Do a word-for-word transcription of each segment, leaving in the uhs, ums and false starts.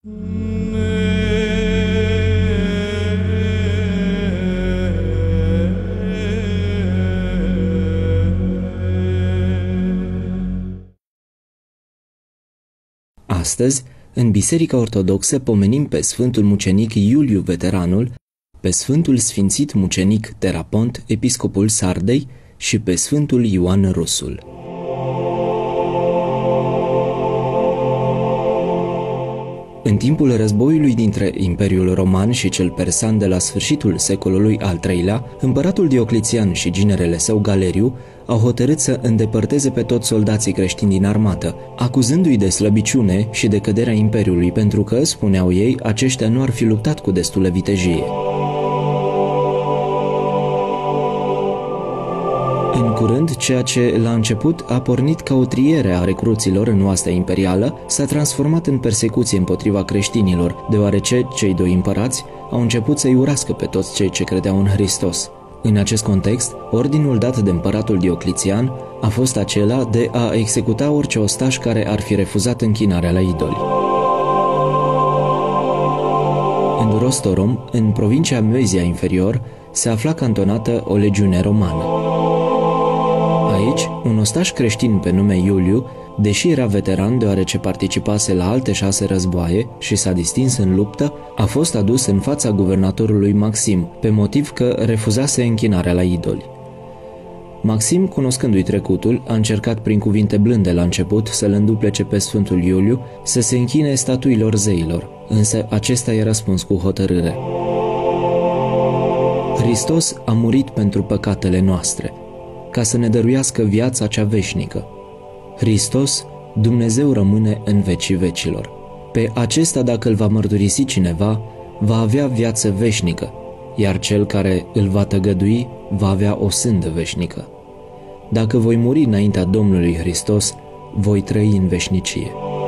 Astăzi, în Biserica Ortodoxă pomenim pe Sfântul Mucenic Iuliu Veteranul, pe Sfântul Sfințit Mucenic Terapont, Episcopul Sardei și pe Sfântul Ioan Rusul. În timpul războiului dintre Imperiul Roman și cel persan de la sfârșitul secolului al treilea, împăratul Diocletian și ginerele său Galeriu au hotărât să îndepărteze pe toți soldații creștini din armată, acuzându-i de slăbiciune și de căderea Imperiului, pentru că, spuneau ei, aceștia nu ar fi luptat cu destulă vitejie. În curând, ceea ce la început a pornit ca o triere a recruților în oastea imperială s-a transformat în persecuție împotriva creștinilor, deoarece cei doi împărați au început să-i urască pe toți cei ce credeau în Hristos. În acest context, ordinul dat de împăratul Diocletian a fost acela de a executa orice ostaș care ar fi refuzat închinarea la idoli. În Rostorom, în provincia Moesia Inferior, se afla cantonată o legiune romană. Aici, un ostaș creștin pe nume Iuliu, deși era veteran deoarece participase la alte șase războaie și s-a distins în luptă, a fost adus în fața guvernatorului Maxim, pe motiv că refuzase închinarea la idoli. Maxim, cunoscându-i trecutul, a încercat prin cuvinte blânde la început să-l înduplece pe Sfântul Iuliu să se închine statuilor zeilor, însă acesta i-a răspuns cu hotărâre. Hristos a murit pentru păcatele noastre, ca să ne dăruiască viața cea veșnică. Hristos, Dumnezeu rămâne în vecii vecilor. Pe acesta, dacă îl va mărturisi cineva, va avea viață veșnică, iar cel care îl va tăgădui va avea o sândă veșnică. Dacă voi muri înaintea Domnului Hristos, voi trăi în veșnicie.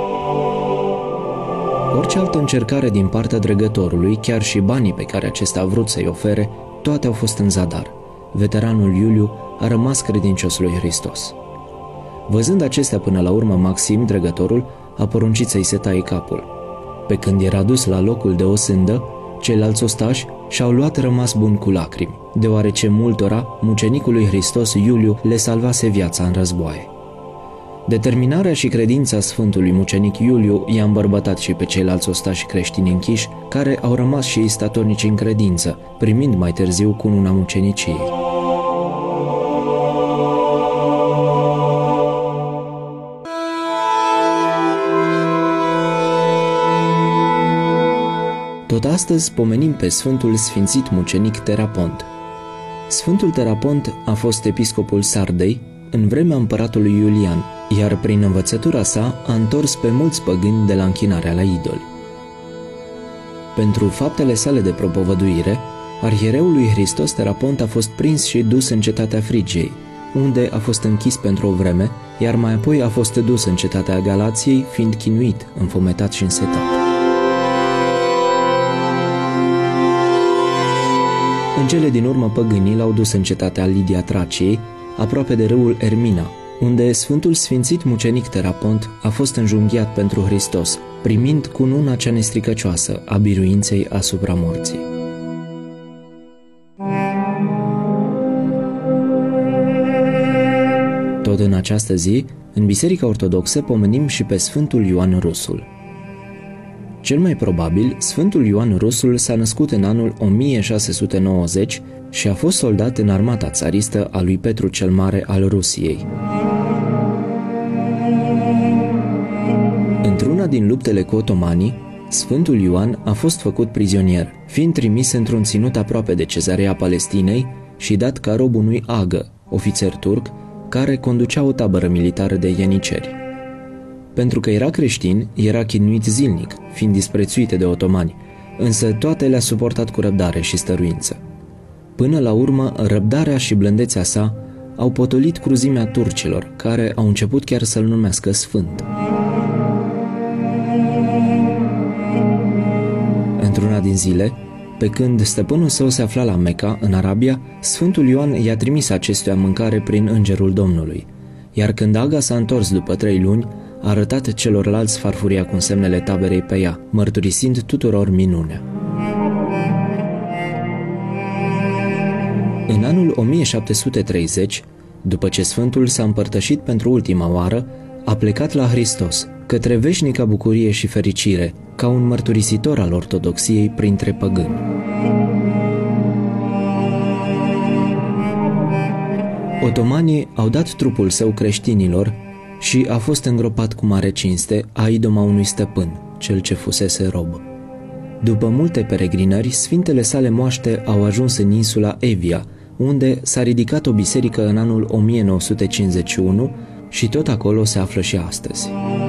Orice altă încercare din partea dregătorului, chiar și banii pe care acesta a vrut să-i ofere, toate au fost în zadar. Veteranul Iuliu a rămas credincios lui Hristos. Văzând acestea până la urmă, Maxim, dregătorul, a poruncit să-i se taie capul. Pe când era dus la locul de osândă, ceilalți ostași și-au luat rămas bun cu lacrimi, deoarece multora, mucenicul lui Hristos Iuliu le salvase viața în războaie. Determinarea și credința Sfântului Mucenic Iuliu i-a îmbărbătat și pe ceilalți ostași creștini închiși, care au rămas și ei statornici în credință, primind mai târziu cununa muceniciei. Tot astăzi pomenim pe Sfântul Sfințit Mucenic Terapont. Sfântul Terapont a fost episcopul Sardei în vremea împăratului Iulian, iar prin învățătura sa a întors pe mulți păgâni de la închinarea la idoli. Pentru faptele sale de propovăduire, arhiereul lui Hristos Terapont a fost prins și dus în cetatea Frigiei, unde a fost închis pentru o vreme, iar mai apoi a fost dus în cetatea Galației, fiind chinuit, înfometat și însetat. În cele din urmă, păgânii l-au dus în cetatea Lidia Traciei, aproape de râul Ermina, unde Sfântul Sfințit Mucenic Terapont a fost înjunghiat pentru Hristos, primind cununa cea nestricăcioasă a biruinței asupra morții. Tot în această zi, în Biserica Ortodoxă pomenim și pe Sfântul Ioan Rusul. Cel mai probabil, Sfântul Ioan Rusul s-a născut în anul o mie șase sute nouăzeci și a fost soldat în armata țaristă a lui Petru cel Mare al Rusiei. Într-una din luptele cu otomanii, Sfântul Ioan a fost făcut prizonier, fiind trimis într-un ținut aproape de Cezarea Palestinei și dat ca rob unui agă, ofițer turc, care conducea o tabără militară de ieniceri. Pentru că era creștin, era chinuit zilnic, fiind disprețuit de otomani, însă toate le-a suportat cu răbdare și stăruință. Până la urmă, răbdarea și blândețea sa au potolit cruzimea turcilor, care au început chiar să-l numească sfânt. Într-una din zile, pe când stăpânul său se afla la Meca, în Arabia, Sfântul Ioan i-a trimis acestuia mâncare prin îngerul Domnului, iar când aga s-a întors după trei luni, a arătat celorlalți farfuria cu semnele taberei pe ea, mărturisind tuturor minunea. În anul o mie șapte sute treizeci, după ce Sfântul s-a împărtășit pentru ultima oară, a plecat la Hristos, către veșnica bucurie și fericire, ca un mărturisitor al ortodoxiei printre păgâni. Otomanii au dat trupul său creștinilor și a fost îngropat cu mare cinste a idoma unui stăpân, cel ce fusese rob. După multe peregrinări, sfintele sale moaște au ajuns în insula Evia, unde s-a ridicat o biserică în anul o mie nouă sute cincizeci și unu și tot acolo se află și astăzi.